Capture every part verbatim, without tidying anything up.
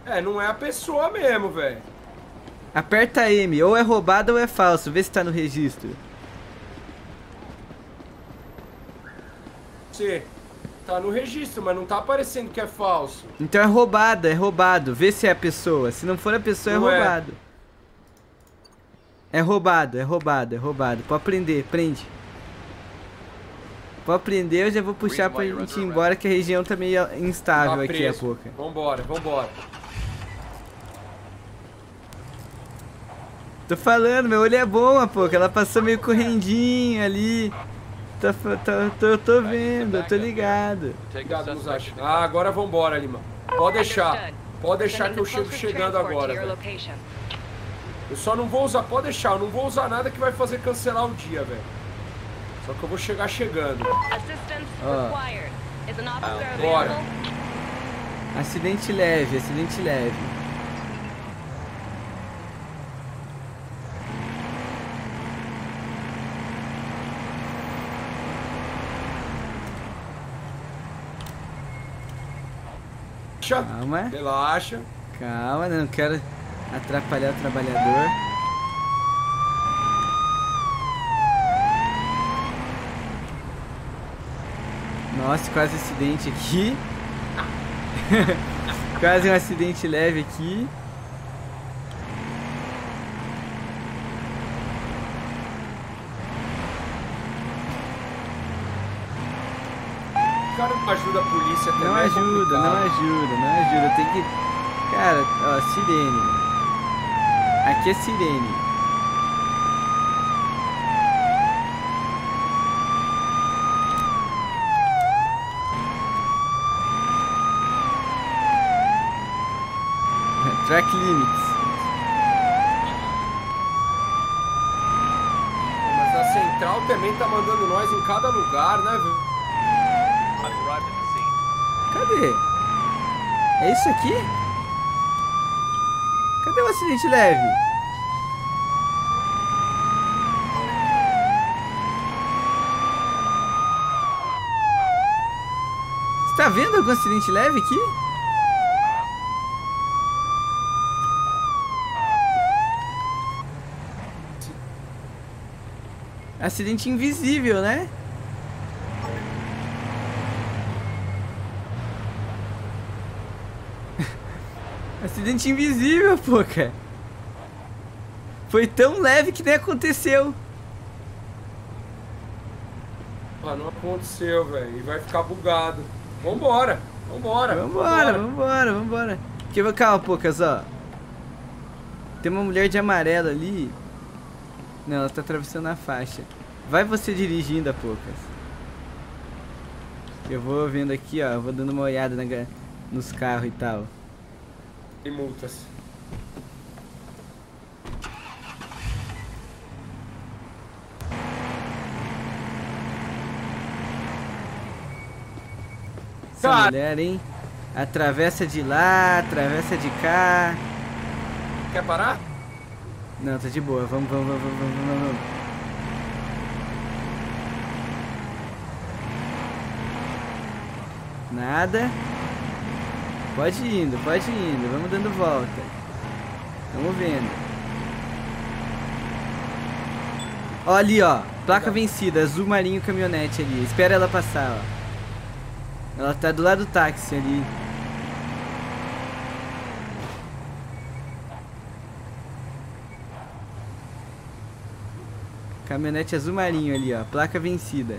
É, não é a pessoa mesmo, velho. Aperta M, ou é roubado ou é falso. Vê se tá no registro. Você tá no registro, mas não tá aparecendo que é falso. Então é roubado, é roubado. Vê se é a pessoa. Se não for a pessoa, Não é é. roubado. É roubado, é roubado, é roubado. Pode prender, prende. Pode prender, eu já vou puxar pra gente ir embora, que a região tá meio instável Tá aqui a preso. pouco. Vambora, vambora. Tô falando, meu olho é bom, a pouco. Ela passou meio correndinho ali. Tô, tô, tô, tô vendo, eu tô ligado. Obrigado, Musashi. Ah, agora vambora, Lima. Pode deixar. Pode deixar que eu chego chegando agora, velho. Eu só não vou usar, pode deixar, eu não vou usar nada que vai fazer cancelar o dia, velho. Só que eu vou chegar chegando. Ó. Bora. Acidente leve, acidente leve. Calma. Relaxa. Calma, não quero atrapalhar o trabalhador. Nossa, quase acidente aqui. Quase um acidente leve aqui. O cara não ajuda a polícia também. Não é ajuda, não complicado. ajuda, não ajuda. Tem que... Cara, ó, sirene. Aqui é sirene. Track limits. Mas a central também tá mandando nós em cada lugar, né, velho? Cadê? É isso aqui? Cadê o acidente leve? Você tá vendo algum acidente leve aqui? Acidente invisível, né? Acidente invisível, pô, cara. Foi tão leve que nem aconteceu. Ah, não aconteceu, velho. E vai ficar bugado. Vambora, vambora. Vambora, vambora, vambora. Que, calma, Poucas, ó. Tem uma mulher de amarelo ali. Não, ela tá atravessando a faixa. Vai você dirigindo a Poucas. Eu vou vendo aqui, ó. Vou dando uma olhada na, nos carros e tal. E multas. Essa Cara. mulher, hein? Atravessa de lá, atravessa de cá. Quer parar? Não, tá de boa. Vamos, vamos, vamos, vamos, vamos, vamos. Nada. Pode ir indo, pode ir indo. Vamos dando volta. Vamos vendo. Ó ali, ó. Placa vencida, azul marinho caminhonete ali. Espera ela passar, ó. Ela tá do lado do táxi ali. Caminhonete azul marinho ali, ó. Placa vencida.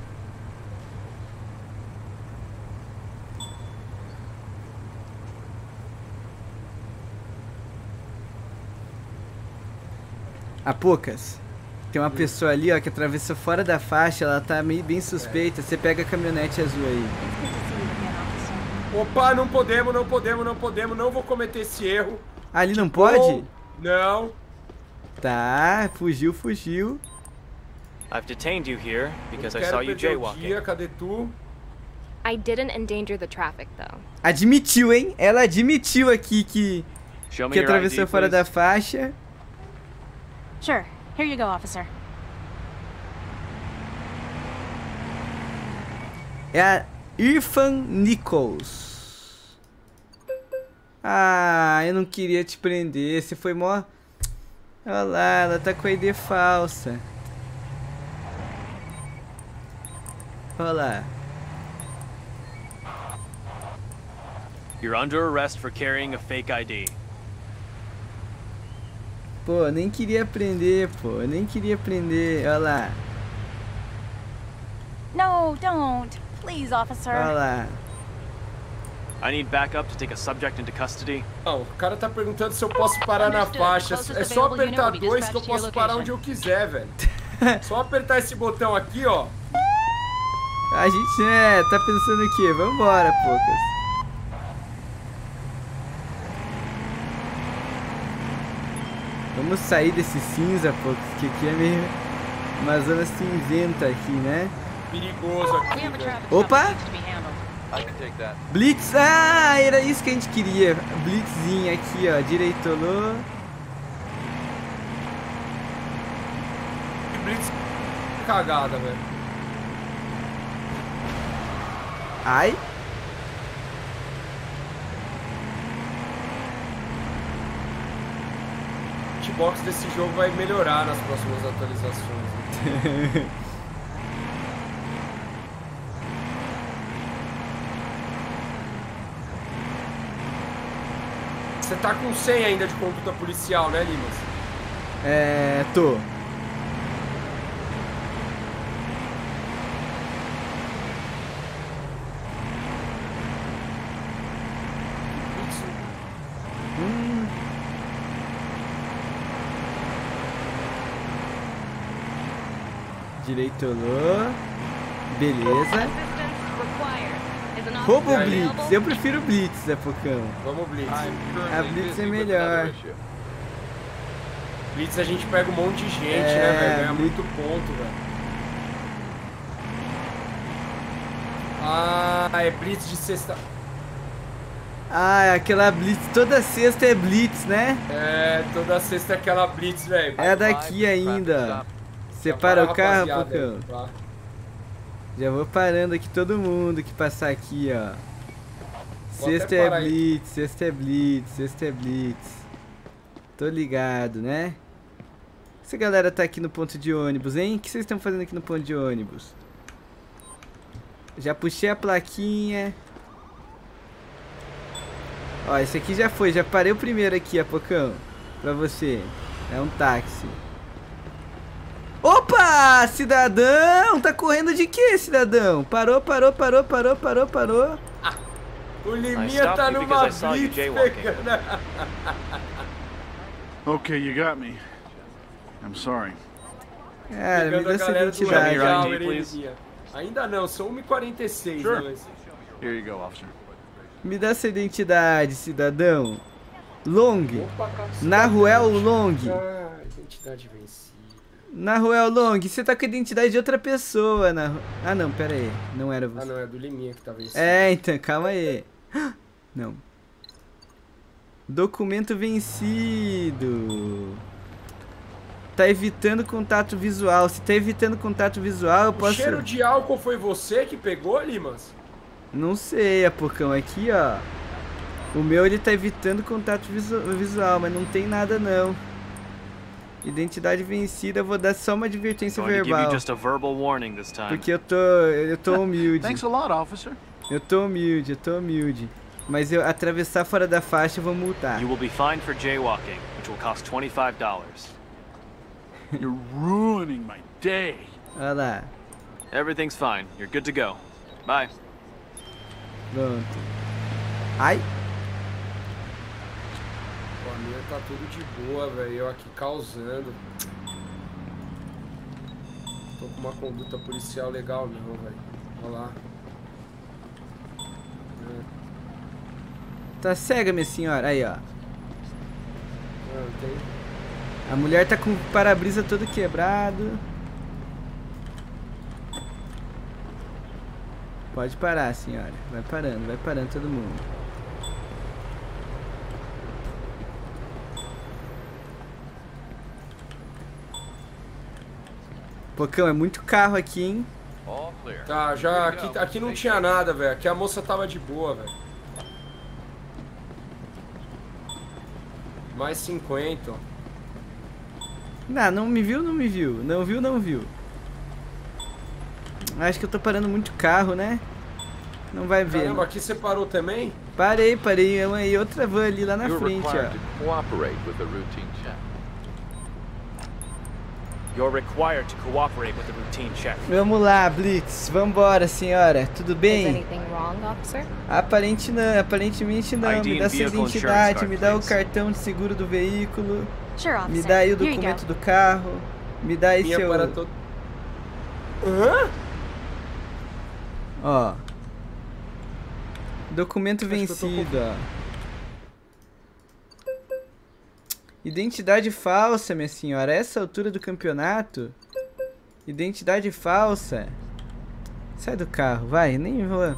A Poucas. Tem uma pessoa ali, ó, que atravessou fora da faixa. Ela tá meio bem suspeita. Você pega a caminhonete azul aí. Opa, não podemos, não podemos, não podemos. Não vou cometer esse erro. Ali não pode? Não. Tá, fugiu, fugiu. I've detained you here because Não I saw quero you perder o jaywalking. dia, cadê tu? I didn't endanger the traffic, though. Admitiu, hein? Ela admitiu aqui que, Show me que your atravessou I D, fora please. da faixa. Sure. Here you go, officer. É a Irfan Nichols. Ah, eu não queria te prender. Você foi mó... Olha lá, ela tá com a I D falsa. Olha lá. You're under arrest for carrying a fake I D. Pô, nem queria prender, pô. Eu nem queria prender. Olha lá. No, don't. Please, officer. Olha lá. I need backup to take a subject into custody. Não, o cara tá perguntando se eu posso parar na faixa. É só apertar dois que eu posso parar onde eu quiser, velho. Só apertar esse botão aqui, ó. A gente, é, tá pensando o quê? Vambora, poucas. Vamos sair desse cinza, poucas, que aqui é meio uma zona cinzenta aqui, né? Perigoso aqui, velho. Opa! Blitz! Ah, era isso que a gente queria. Blitzzinha aqui, ó. Direitolô. Blitz cagada, velho. Ai! O hitbox desse jogo vai melhorar nas próximas atualizações. Você tá com cem ainda de conduta policial, né, Limas? É, tô. Hum. Direitolô. Beleza. Roubo Blitz. Eu prefiro Blitz, é Pocão. Vamos Blitz. A Blitz é melhor. Blitz a gente pega um monte de gente, É, né, velho? Ganha Blitz- muito ponto, velho. Ah, é Blitz de sexta. Ah, aquela Blitz. Toda sexta é Blitz, né? É, toda sexta é aquela Blitz, velho. É daqui ainda. Você para o carro, Pocão? Já vou parando aqui todo mundo que passar aqui, ó. Vou Sexta até é parar aí. Blitz, sexta é Blitz, sexta é Blitz. Tô ligado, né? Essa galera tá aqui no ponto de ônibus, hein? O que vocês estão fazendo aqui no ponto de ônibus? Já puxei a plaquinha. Ó, esse aqui já foi, já parei o primeiro aqui, ó, Pocão. Pra você. É um táxi. Opa! Cidadão! Tá correndo de quê, cidadão? Parou, parou, parou, parou, parou, parou. O I Liminha stopped tá you numa because I saw you Blitz jaywalking. pegando. Okay, you got me. I'm sorry. Cara, me Pegando dá a essa galera do identidade. Happy Happy Hour, Hour, please. Liminha. Ainda não, são uma e quarenta e seis, Sure. né, mas... Here you go, officer. Me dá essa identidade, cidadão. Long. Opa, cacete. Naruel Long. Ah, identidade vencida. Naruel Long, você tá com a identidade de outra pessoa. Na... Ah, não, pera aí. Não era Ah, você. não, é do Liminha que tá vencido. É, então, calma aí. Não. Documento vencido. Tá evitando contato visual. Se tá evitando contato visual, eu O posso... cheiro de álcool foi você que pegou, Limas? Não sei, Apocão. Aqui, ó. O meu, ele tá evitando contato visu- visual, mas não tem nada, não. Identidade vencida, eu vou dar só uma advertência Going to give you verbal. just a verbal warning this time. Porque eu tô... Eu tô humilde. Thanks a lot, officer. Eu tô humilde, eu tô humilde. Mas eu atravessar fora da faixa, eu vou multar. You will be fined for jaywalking, which will cost twenty-five dollars. You're ruining my day. Olha lá. Everything's fine. You're good to go. Bye. Pronto. Ai. Pô, a minha tá tudo de boa, velho. Eu aqui causando. Tô com uma conduta policial legal não, velho. Olha lá. Tá cega, minha senhora. Aí, ó. Ah, não tem... A mulher tá com o para-brisa todo quebrado. Pode parar, senhora. Vai parando, vai parando todo mundo. Pocão, é muito carro aqui, hein? Tá, já aqui, aqui não tinha nada, velho. Aqui a moça tava de boa, velho. Mais cinquenta, ó. Não, não me viu, não me viu. Não viu, não viu. Acho que eu tô parando muito carro, né? Não vai ver. Caramba, aqui você parou também? Parei, parei. E outra van ali lá na You're frente, required ó. to cooperate with the routine check. You're required to cooperate with the routine check. Vamos lá, Blitz. Vambora, senhora. Tudo Is bem? anything wrong, officer? Aparente não, aparentemente não. I D Me dá and sua vehicle identidade, insurance me card, dá o please. cartão de seguro do veículo, Sure, officer. me dá aí o Here you documento go. do carro, me dá aí Minha seu... para todo. Hã? Ó. Documento Acho que eu tô vencido, ó. Identidade falsa, minha senhora. A essa altura do campeonato? Identidade falsa. Sai do carro, vai. Nem vou...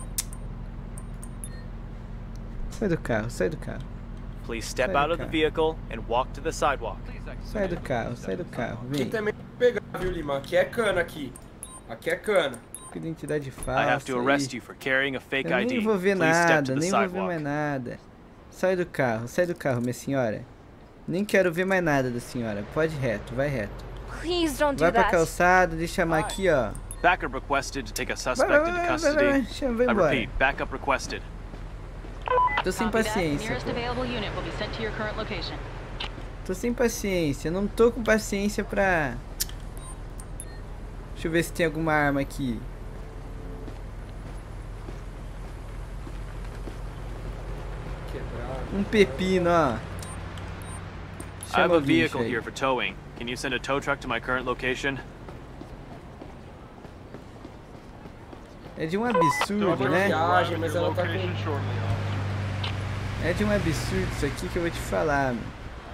Sai do carro, sai do carro. Please step Sai do out of the carro. vehicle and walk to the sidewalk. Sai do carro, sai do carro. Aqui Vem. também vou pegar, viu, Lima? Aqui é cana, aqui. Aqui é cana. Com identidade I falsa. have to arrest aí. you for carrying a fake Eu I D. nem vou ver Please step to nada, the nem vou ver sidewalk. mais nada. Sai do carro, sai do carro, minha senhora. Nem quero ver mais nada da senhora. Pode ir reto, vai reto. Please don't do Vai pra that. calçada, deixa eu chamar aqui, ó. Backup requested to take a Vai, suspect vai, vai, into vai, vai, custody. vai, chama, vai I embora. repeat, backup requested. Tô sem paciência, Nearest pô. available unit will be sent to your current location. Tô sem paciência, não tô com paciência pra... Deixa eu ver se tem alguma arma aqui. Quebrado. Um pepino, ó. I have Chama a o bicho vehicle aí. here for towing. Can you send a tow truck to my current location? É de um Tem uma absurdo, né? viagem, mas ela tá com... É de um absurdo isso aqui que eu vou te falar, meu.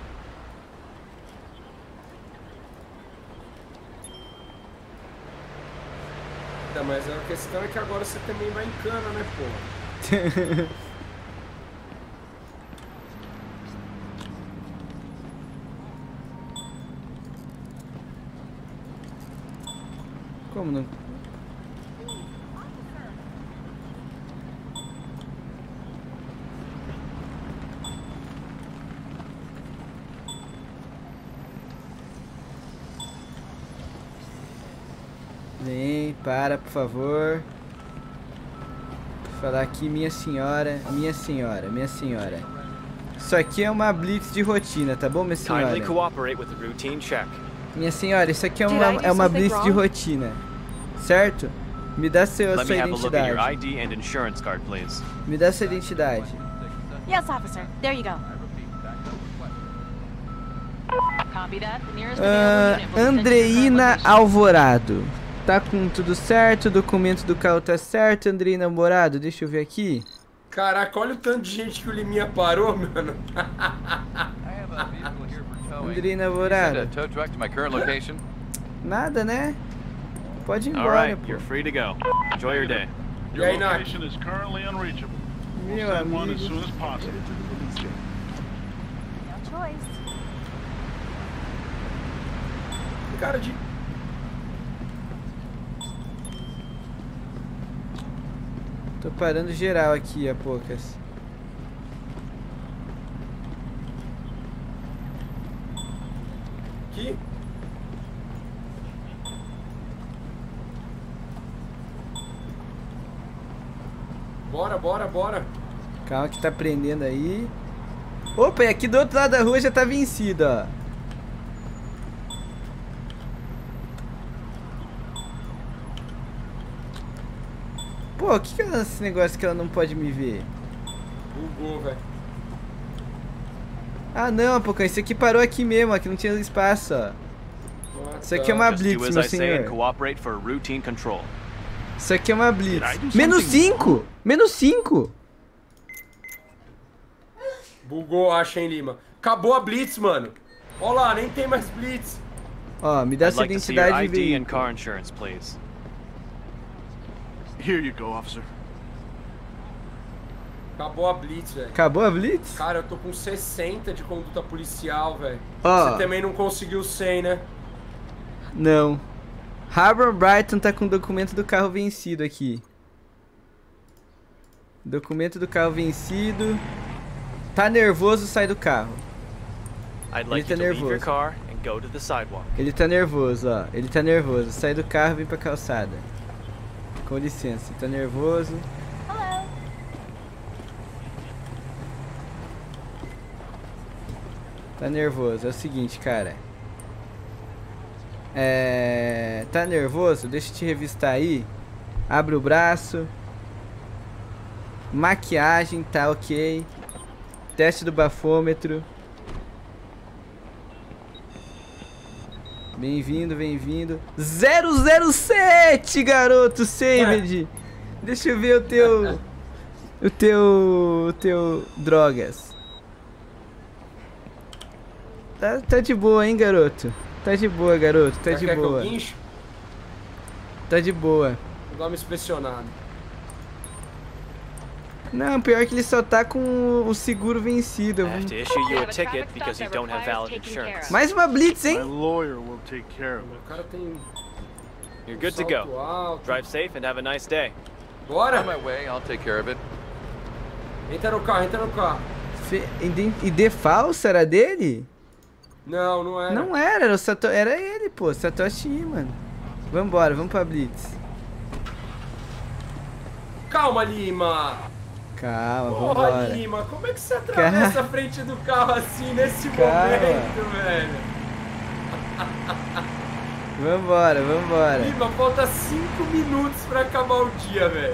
Mas a questão é que agora você também vai em cana, né, pô? Como não? Vem, para, por favor. Vou falar aqui, minha senhora, minha senhora, minha senhora. Isso aqui é uma blitz de rotina, tá bom, minha senhora? Kindly cooperate with the routine check. Minha senhora, isso aqui é Did uma, I do é uma something blitz de wrong? rotina, certo? Me dá seu, Let sua me have a look at your I identidade. D and insurance card, please. Me dá sua identidade. Yes, officer. There you go. Copy that. Nearest Ah, available unit will be sent to your current Andreina location. Alvorado. Tá com tudo certo, o documento do carro tá certo, Andreina Alvorado. Deixa eu ver aqui. Caraca, olha o tanto de gente que o Liminha parou, mano. Andreina Send a Alvorado. tow truck to my current location. Nada, né? Pode ir All embora, right, pô. you're free to go. Enjoy your day. E aí, Nak? Location is currently unreachable. Meu Send one as amigo. soon as possible. No choice. Cara de... Tô parando geral aqui a poucas. Aqui? Bora, bora, bora. Calma que tá prendendo aí. Opa, e aqui do outro lado da rua já tá vencido, ó. Pô, o que que é esse negócio que ela não pode me ver? Bugou, velho. Ah não, Pocã, isso aqui parou aqui mesmo, aqui não tinha espaço, ó. Isso aqui é uma Just do blitz, as meu I say and senhor. cooperate for routine control. Isso aqui é uma blitz. Did I do Menos something cinco! Menos cinco! Bugou, acha, hein, Lima. Acabou a Blitz, mano. Ó lá, nem tem mais Blitz. Ó, me dá I'd sua like to see your identidade I e D and veículo. car insurance, please. Here you go, officer. Acabou a Blitz, velho. Acabou a blitz? Cara, eu tô com sessenta de conduta policial, velho. Ó. Você também não conseguiu cem, né? Não. Harbor Brighton tá com o documento do carro vencido aqui. Documento do carro vencido. Tá nervoso, sai do carro. I'd Ele like tá you to leave your nervoso. car and go to the sidewalk. Ele tá nervoso, ó. Ele tá nervoso. Sai do carro e vem pra calçada. Com licença, ele tá nervoso. Hello. Tá nervoso. É o seguinte, cara. É... Tá nervoso? Deixa eu te revistar aí. Abre o braço. Maquiagem, tá ok. Teste do bafômetro. Bem-vindo, bem-vindo. zero zero sete, garoto, Saved. Deixa eu ver o teu... O teu... O teu... Drogas. Tá, tá de boa, hein, garoto? Tá de boa, garoto, tá de Quer que eu boa. guinche? Tá de boa. Vou dar uma inspecionada. Não, pior que ele só tá com o seguro vencido. I have to issue you a ticket because you don't have valid insurance. Mais uma blitz, My hein? lawyer will take care of O it. cara tem You're good to salto go. alto. Drive safe and have a nice day. On Bora! my way, I'll take care of it. Entra no carro, entra no carro. Fe... iden- I D falsa era dele? Não, não era. Não era, era, o Sato... era ele, pô. Satoshi, mano. Vambora, vamos pra blitz. Calma, Lima! Calma, Porra, vambora. Lima, como é que você atravessa a frente do carro assim nesse Calma. momento, velho? Vambora, vambora. Lima, falta cinco minutos pra acabar o dia, velho.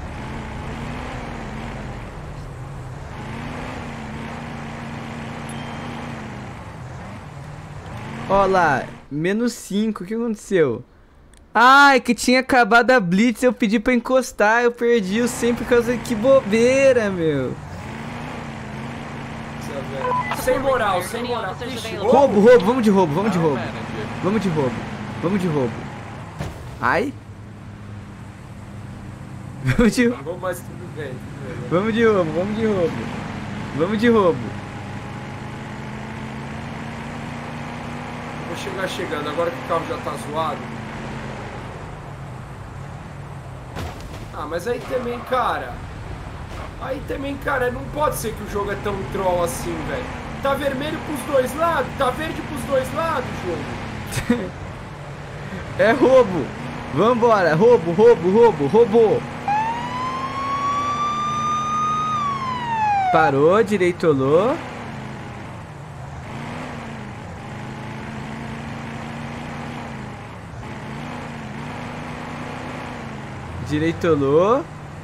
Ó lá, menos cinco, o que aconteceu? Ai, que tinha acabado a blitz, eu pedi pra encostar, eu perdi o cem por causa que bobeira, meu. Sem moral, sem moral. Ixi, Roubo, roubo, vamos de roubo, vamos de I'll roubo. manage it. Vamos de roubo, vamos de roubo. Ai. Vamos de roubo, Vamos, mas tudo bem, tudo bem. vamos de roubo, vamos de roubo. Vamos de roubo. Vou chegar chegando, agora que o carro já tá zoado. Ah, mas aí também, cara. Aí também, cara, não pode ser que o jogo é tão troll assim, velho. Tá vermelho pros dois lados, tá verde pros dois lados o jogo. É roubo. Vambora, roubo, roubo, roubo, roubou. Parou, direitolou. Direitolou.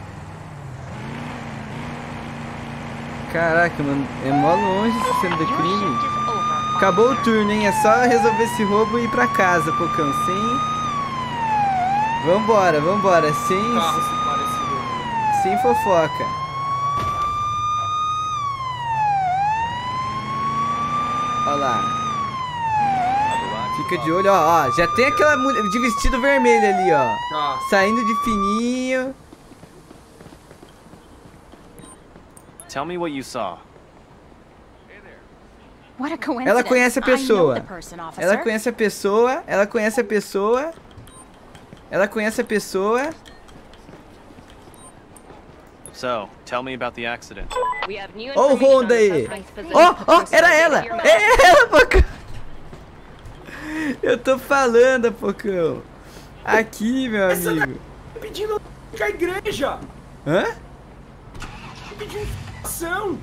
Caraca, mano, é mó longe essa cena do crime. Acabou o turno, hein? É só resolver esse roubo e ir pra casa, Pocão. Sem... Vambora, vambora. Sem... Carro se parece louco. Sem fofoca. Olha lá. Fica de olho, ó, ó. Já tem aquela mulher de vestido vermelho ali, ó. Tá. Saindo de fininho. Tell me what you saw. What a coincidence. Ela conhece a I know pessoa. the person, officer. Ela conhece a pessoa. Ela conhece a pessoa. Ela conhece a pessoa. So, tell me about the accident. Ó o Honda aí. Ó, ó, era ela. É ela, Pocão. Eu tô falando, Pocão. Aqui, meu amigo. Pedindo com a igreja. Hã? Pedindo informação.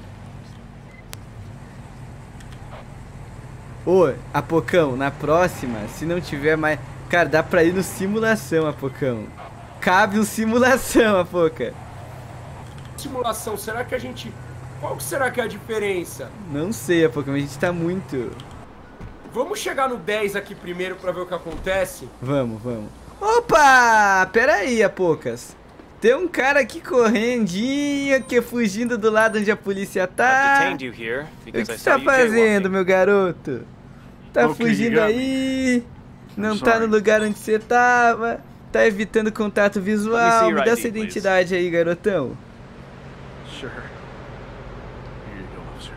Ô, Apocão, na próxima, se não tiver mais... Cara, dá pra ir no simulação, Apocão. Cabe um simulação, Apoca. Simulação, será que a gente... Qual que será que é a diferença? Não sei, Apocão, a gente tá muito... Vamos chegar no dez aqui primeiro pra ver o que acontece? Vamos, vamos. Opa! Pera aí, Apocas. Tem um cara aqui correndinho, que fugindo do lado onde a polícia I've tá. detained you here O que because I você saw tá you fazendo, jaywalking. meu garoto? Tá Okay, fugindo you got aí, não I'm tá no sorry. lugar onde você tava, tá evitando contato Let me visual. see Me your dá I D, sua please. identidade aí, garotão. Sure. Here you go, officer.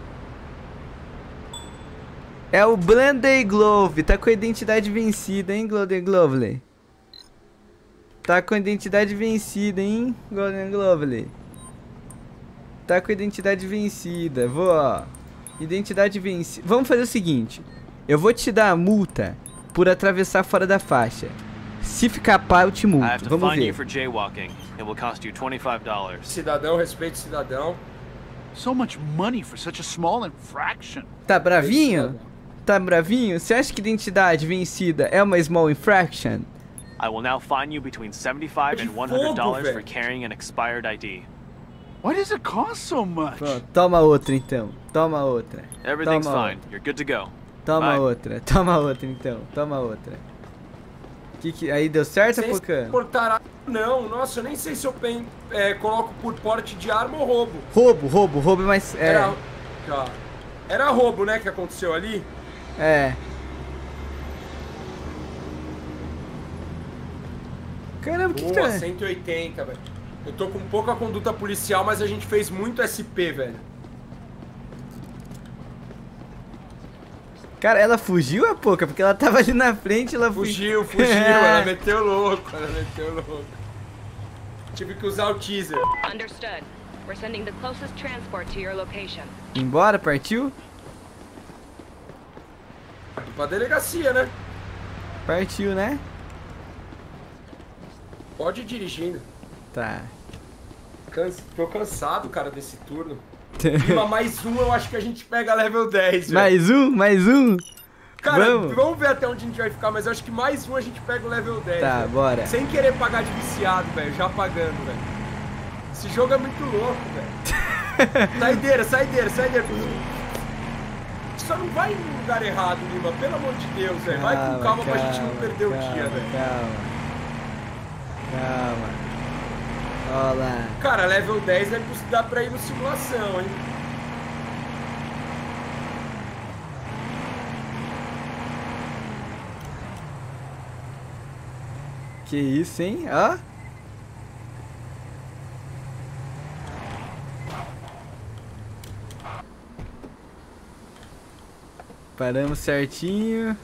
É o Blanday Glove, tá com a identidade vencida, hein, Golden Glovely? Tá com a identidade vencida, hein, Golden Glovely? Tá com a identidade vencida, vou, ó. Identidade vencida. Vamos fazer o seguinte. Eu vou te dar a multa por atravessar fora da faixa. Se ficar pá, eu te I multo. have to Vamos fine you ver. for jaywalking. It will cost you twenty-five dollars. Cidadão, respeito cidadão. So much money for such a small infraction. Tá bravinho? Cidadão. Tá bravinho? Você acha que identidade vencida é uma small infraction? I will now fine you between seventy-five De and one hundred dollars fogo, for velho. carrying an expired I D. Why does it cost so much? Pronto, toma outra então. Toma outra. Everything's Toma fine. You're good to go. Toma Vai. outra. Toma outra então. Toma outra. Que que... Aí deu certo, Sem Pocan? portar arma, não. Nossa, eu nem sei se eu pen, é, coloco por porte de arma ou roubo. Roubo, roubo, roubo é mais... É, Era, tá. Era roubo, né, que aconteceu ali? é. Caramba, o que que Boa, tá... cento e oitenta, velho. Eu tô com pouca conduta policial, mas a gente fez muito S P, velho. Cara, ela fugiu a pouca, porque ela tava ali na frente, ela Fugiu, fugiu, ela meteu louco, ela meteu louco. Tive que usar o teaser. Understood. We're sending the closest transport to your location. Embora, partiu? Pra delegacia, né? Partiu, né? Pode ir dirigindo. Tá. Cansa... Tô cansado, cara, desse turno. Lima, mais um, eu acho que a gente pega level dez, velho. Mais um, mais um. Cara, vamos. vamos ver até onde a gente vai ficar, mas eu acho que mais um a gente pega o level dez. Tá, velho. bora. Sem querer pagar de viciado, velho, já pagando, velho. Esse jogo é muito louco, velho. Saideira, saideira, saideira. Só não vai no lugar errado, Lima, pelo amor de Deus, velho. Vai com calma, pra gente não perder calma, o dia, velho. Calma. Calma. Olha lá. Cara, level dez é que dá pra ir no simulação, hein? Que isso, hein? Ó. Paramos certinho.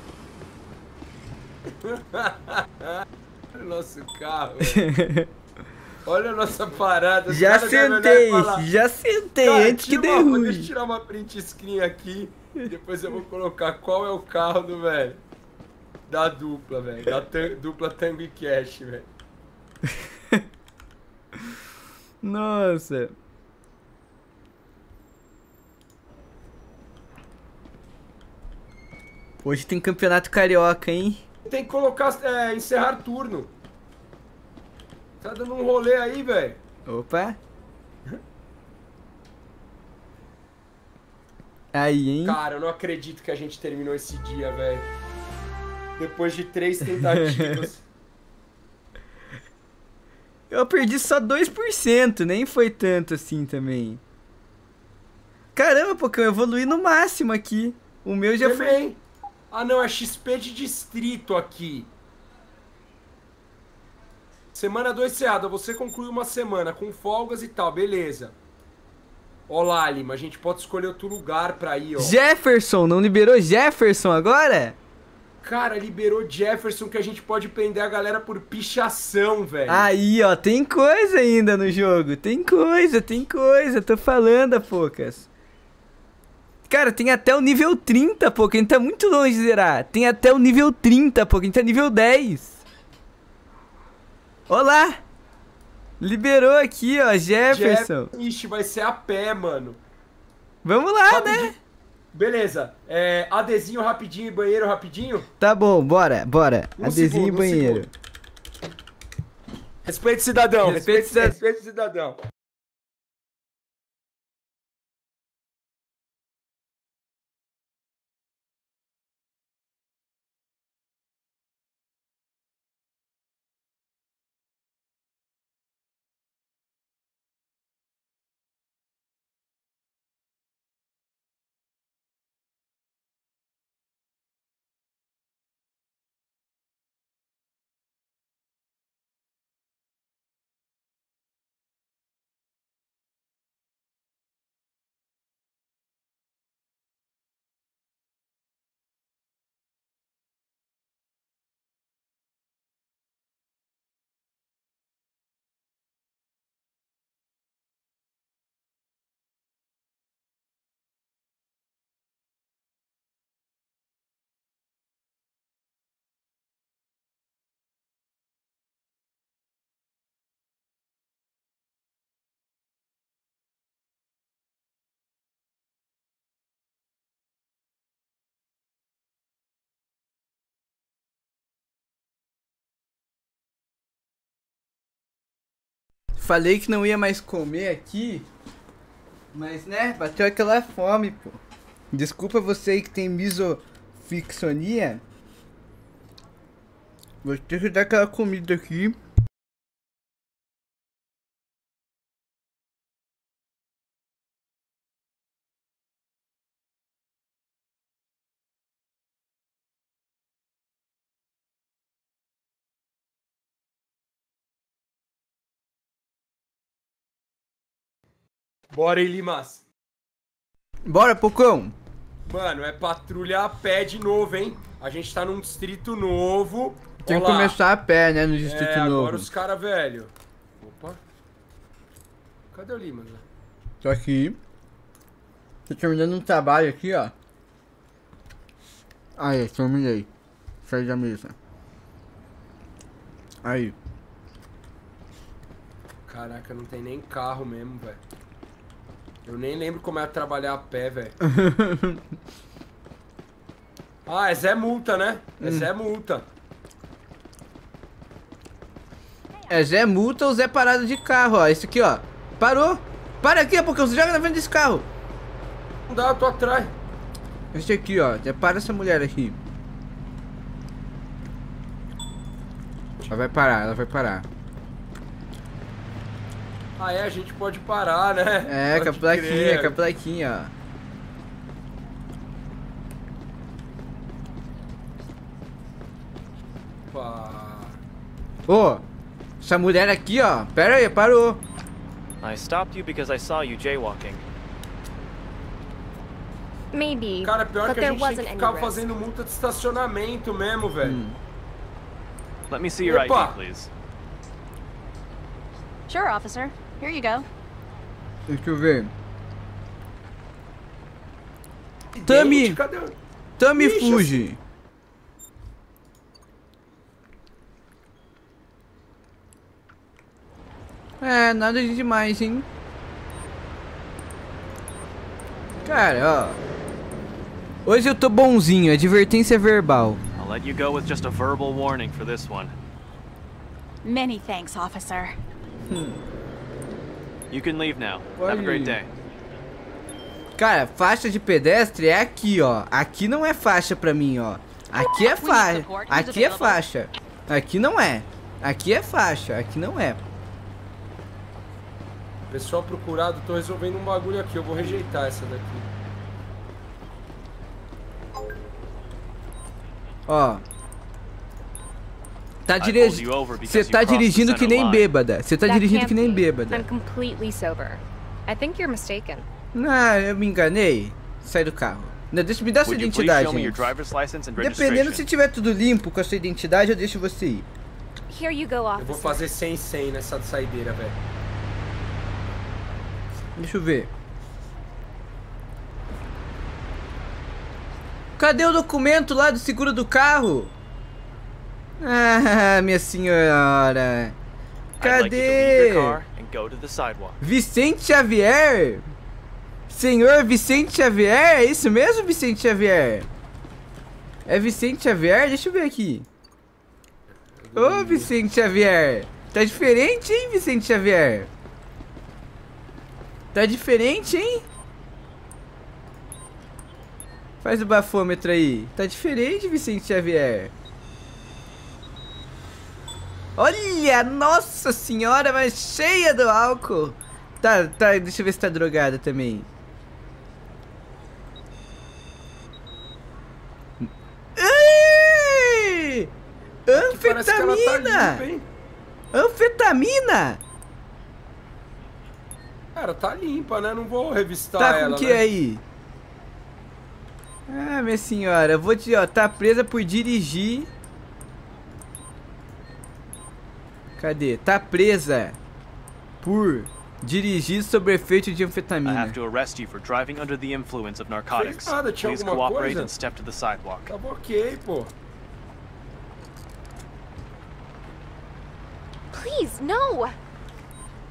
Olha o nosso carro, velho. Olha a nossa parada. os Já caras devem olhar e sentei, falar, já sentei "Cara, antes que tira dê uma- ruim. Deixa eu tirar uma print screen aqui. E depois eu vou colocar qual é o carro do, velho. Da dupla, velho. Da tan- dupla Tango e Cash, velho. Nossa. Hoje tem campeonato carioca, hein? Tem que colocar, é, encerrar turno. Tá dando um rolê aí, velho. Opa. Aí, hein? Cara, eu não acredito que a gente terminou esse dia, velho. Depois de três tentativas. Eu perdi só dois por cento, nem foi tanto assim também. Caramba, Pocão, eu evoluí no máximo aqui. O meu já foi... Também. Ah, não, é X P de distrito aqui. Semana dois encerrada, você conclui uma semana com folgas e tal, beleza. Olá, Lima, a gente pode escolher outro lugar pra ir, ó. Jefferson, não liberou Jefferson agora? Cara, liberou Jefferson que a gente pode prender a galera por pichação, velho. Aí, ó, tem coisa ainda no jogo. Tem coisa, tem coisa. Tô falando, Poucas. Cara, tem até o nível trinta, Pouca. A gente tá muito longe de zerar. Tem até o nível trinta, Pouca. A gente tá nível dez. Olá. Liberou aqui, ó, Jefferson. Jeff... Ixi, vai ser a pé, mano. Vamos lá, Rapidinho. né? Beleza. É, adesinho rapidinho e banheiro rapidinho? Tá bom, bora, bora. Um Adesinho segundo, e um banheiro. segundo. Respeite cidadão. Respeite Respeite, cidadão. respeite cidadão. Falei que não ia mais comer aqui. Mas, né, bateu aquela fome, pô. Desculpa você aí que tem misofixonia. Vou ter que dar aquela comida aqui. Bora, hein, Limas? Bora, Pocão. Mano, é patrulha a pé de novo, hein? A gente tá num distrito novo. Tem que Olá. começar a pé, né, no distrito é, novo. Agora os caras, velho. Opa. Cadê o Limas? Né? Tô aqui. Tô terminando um trabalho aqui, ó. Aí, terminei. Saí da mesa. Aí. Caraca, não tem nem carro mesmo, velho. Eu nem lembro como é trabalhar a pé, velho. Ah, é Zé Multa, né? É Zé Multa. É Zé Multa ou Zé Parada de carro, ó. Esse aqui, ó. Parou. Para aqui, porque você joga na frente desse carro. Não dá, eu tô atrás. Esse aqui, ó. Para essa mulher aqui. Ela vai parar, ela vai parar. Ah, é, a gente pode parar, né? É, Pode com a plaquinha, crer. com a plaquinha, ó. Opa. Ô, essa mulher aqui, ó. Pera aí, parou. I stopped you because I saw you jaywalking. Maybe, Cara, pior but que a there gente tem wasn't que any ficar risk. fazendo multa de estacionamento mesmo, velho. Hum. Let me see your Opa. I D, please. Sure, officer. Here you go. Deixa eu ver. Idente, Tami. Cadê? o- Tami Ixi, Fuji. É, nada de demais, hein? Cara, ó. Hoje eu tô bonzinho, advertência verbal. I'll let you go with just a verbal warning for this one. Many thanks, officer. You can leave now. Have a great day. Cara, faixa de pedestre é aqui, ó. Aqui não é faixa pra mim, ó. Aqui é faixa. Aqui é faixa. Aqui não é. Aqui é faixa. Aqui não é. Pessoal procurado, tô resolvendo um bagulho aqui. Eu vou rejeitar essa daqui. Ó. Tá I pulled dirigindo. you over because Você you tá crossed the dirigindo que center nem line. bêbada. Você tá That dirigindo can't que nem be. bêbada. I'm completely sober. I think you're mistaken. Ah, eu me enganei. Sai do carro. Não, deixa, me dá sua Would you please identidade, show me your gente. driver's license and Dependendo registration? se tiver tudo limpo com a sua identidade, eu deixo você ir. Here you go, Eu officer. vou fazer cem cem nessa saideira, velho. Deixa eu ver. Cadê o documento lá do seguro do carro? Ah, minha senhora. I'd like you to leave your Cadê? car and go to the sidewalk. Vicente Xavier? Senhor Vicente Xavier? É isso mesmo, Vicente Xavier? É Vicente Xavier? Deixa eu ver aqui. Ô, Vicente Xavier. Tá diferente, hein, Vicente Xavier? Tá diferente, hein? Faz o bafômetro aí. Tá diferente, Vicente Xavier. Olha, nossa senhora, mas cheia do álcool. Tá, tá, deixa eu ver se tá drogada também. Ei! Parece que ela tá Anfetamina! limpa, hein? Anfetamina! Cara, tá limpa, né? Não vou revistar Tá com ela, o que né? aí? Ah, minha senhora, eu vou te, ó, tá presa por dirigir. Cadê? Tá presa por dirigir sob efeito de I anfetamina. have to arrest you for driving under the influence of narcotics. Fez nada, tinha Please alguma cooperate coisa? and step to the sidewalk. Tava ok, pô. Please, no.